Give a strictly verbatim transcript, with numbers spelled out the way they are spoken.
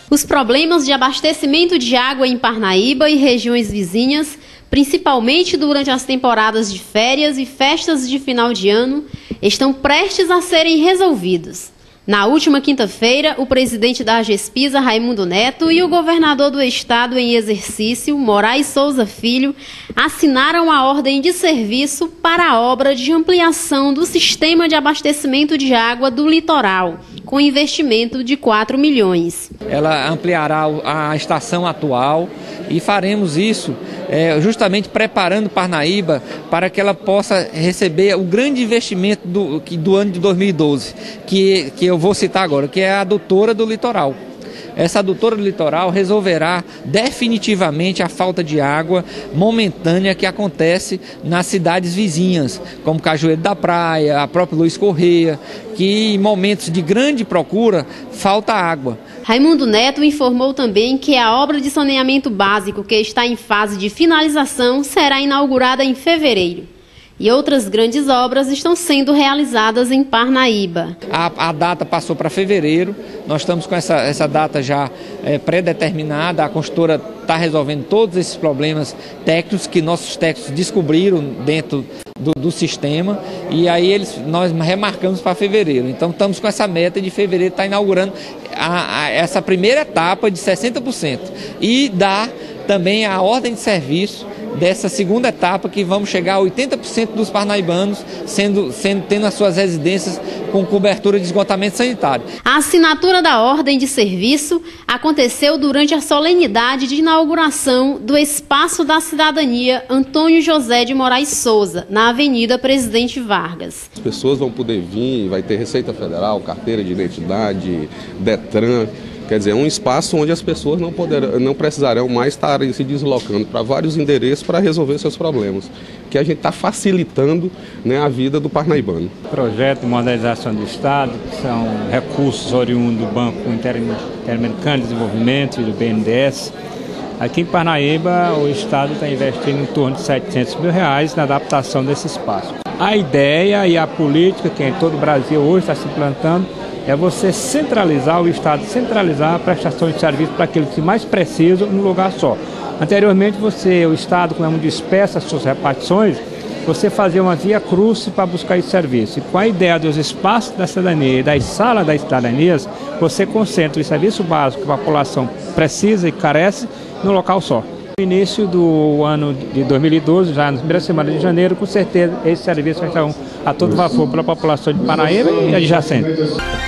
Os problemas de abastecimento de água em Parnaíba e regiões vizinhas, principalmente durante as temporadas de férias e festas de final de ano, estão prestes a serem resolvidos. Na última quinta-feira, o presidente da AGESPISA, Raimundo Neto, e o governador do estado em exercício, Moraes Souza Filho, assinaram a ordem de serviço para a obra de ampliação do sistema de abastecimento de água do litoral, com investimento de quatro milhões. Ela ampliará a estação atual e faremos isso é, justamente preparando Parnaíba para que ela possa receber o grande investimento do, do ano de dois mil e doze, que, que eu vou citar agora, que é a adutora do litoral. Essa adutora do litoral resolverá definitivamente a falta de água momentânea que acontece nas cidades vizinhas, como Cajueiro da Praia, a própria Luiz Correia, que em momentos de grande procura falta água. Raimundo Neto informou também que a obra de saneamento básico, que está em fase de finalização, será inaugurada em fevereiro. E outras grandes obras estão sendo realizadas em Parnaíba. A, a data passou para fevereiro, nós estamos com essa, essa data já é, pré-determinada, a construtora está resolvendo todos esses problemas técnicos que nossos técnicos descobriram dentro do, do sistema, e aí eles, nós remarcamos para fevereiro. Então estamos com essa meta de fevereiro estar inaugurando a, a, essa primeira etapa de sessenta por cento e dá também a ordem de serviço dessa segunda etapa, que vamos chegar a oitenta por cento dos parnaibanos sendo, sendo, tendo as suas residências com cobertura de esgotamento sanitário. A assinatura da ordem de serviço aconteceu durante a solenidade de inauguração do Espaço da Cidadania Antônio José de Moraes Souza, na Avenida Presidente Vargas. As pessoas vão poder vir, vai ter Receita Federal, carteira de identidade, Detran. Quer dizer, é um espaço onde as pessoas não, poderão, não precisarão mais estar se deslocando para vários endereços para resolver seus problemas, que a gente está facilitando, né, a vida do parnaibano. Projeto de modernização do Estado, que são recursos oriundos do Banco Interamericano de Desenvolvimento e do B N D E S. Aqui em Parnaíba, o Estado está investindo em torno de setecentos mil reais na adaptação desse espaço. A ideia e a política que em todo o Brasil hoje está se implantando é você centralizar, o Estado centralizar a prestação de serviço para aqueles que mais precisam num lugar só. Anteriormente, você, o Estado, como é muito disperso as suas repartições, você fazia uma via crucis para buscar esse serviço. E com a ideia dos espaços da cidadania e das salas das cidadanias, você concentra o serviço básico que a população precisa e carece no local só. No início do ano de dois mil e doze, já na primeira semana de janeiro, com certeza esse serviço vai estar a todo vapor pela população de Parnaíba e adjacente.